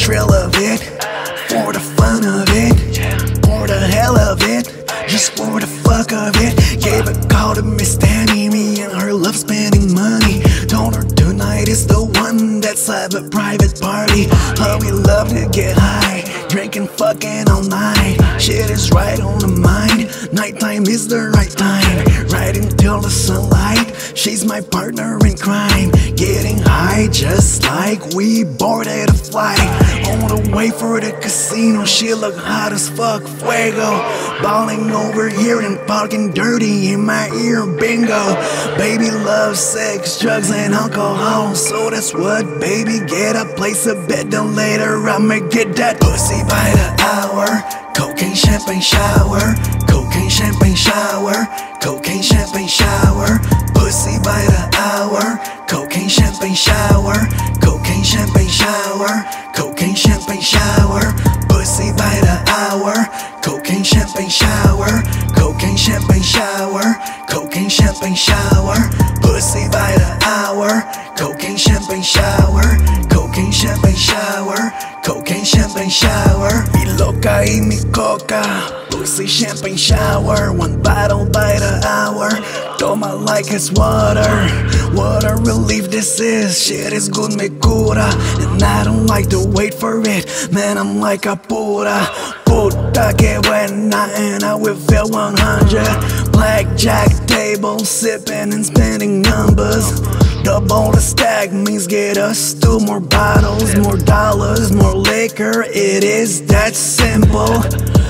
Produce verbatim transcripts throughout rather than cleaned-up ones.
thrill of it, for the fun of it, for the hell of it, just for the fuck of it. Gave a call to Miss Tammy, me and her love spending money. Told her tonight is the one, let's have a private party. How we love to get high, drinking fucking all night. Shit is right on the mind, nighttime is the right time. Right until the sunlight, she's my partner in crime. Getting high just like we boarded a flight. On the way for the casino, she look hot as fuck, fuego. Balling over here and talking dirty in my ear, bingo. Baby loves sex, drugs and alcohol, so that's what baby get. A place a bed, then later I'ma get that pussy by the hour. Cocaine, champagne shower, cocaine, champagne shower, cocaine, champagne shower. Pussy by the hour, cocaine, champagne shower, cocaine, champagne shower, cocaine, champagne shower. Pussy by the hour, cocaine, champagne shower, cocaine, champagne shower, cocaine, champagne shower. Pussy by the hour, cocaine, champagne shower, cocaine, champagne shower, cocaine, champagne shower. Mi loca y mi coca, pussy, champagne shower. One bottle by the hour, toma like it's water. What a relief this is, shit is good, me cura. And I don't like to wait for it, man, I'm like a pura. Puta que buena, and I will feel one hundred. Blackjack table, sipping and spending numbers. Double the stack means get us two more bottles, more dollars, more liquor. It is that simple.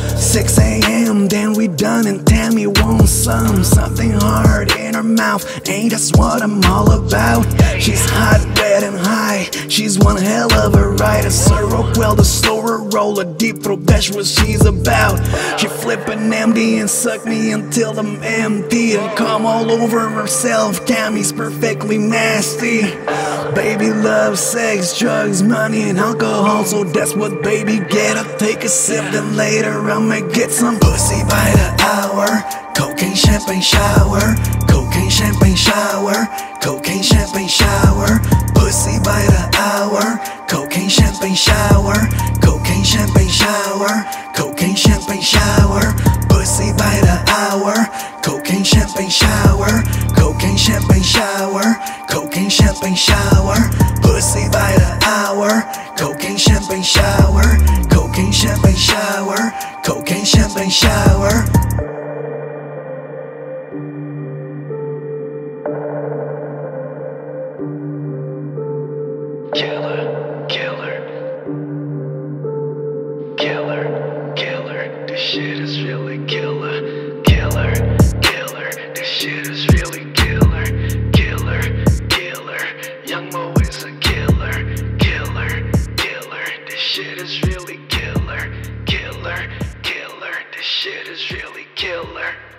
six A M then we done and Tammy wants some. Something hard in her mouth, ain't that's what I'm all about. She's hot, red and high, she's one hell of a rider. Syrup, well the slower roll, a deep throat, that's what she's about. She flippin' empty and suck me until I'm empty and come all over herself. Tammy's perfectly nasty. Baby loves sex, drugs, money and alcohol, so that's what baby get. I'll take a sip, then later I'ma get some pussy by the hour. Cocaine, champagne shower, cocaine, champagne shower, cocaine, champagne shower. Pussy by the hour, cocaine, champagne shower, cocaine, champagne shower, cocaine, champagne shower. Pussy by the hour, cocaine, champagne shower, cocaine, champagne shower, cocaine, champagne shower. Pussy by the hour, cocaine, champagne shower, cocaine, champagne shower, cocaine, champagne shower. Killer, killer, killer, killer. This shit is really killer, killer, killer. This shit is really killer, killer, killer. Young Mo is a killer, killer, killer. This shit is really killer, killer, killer. This shit is really killer.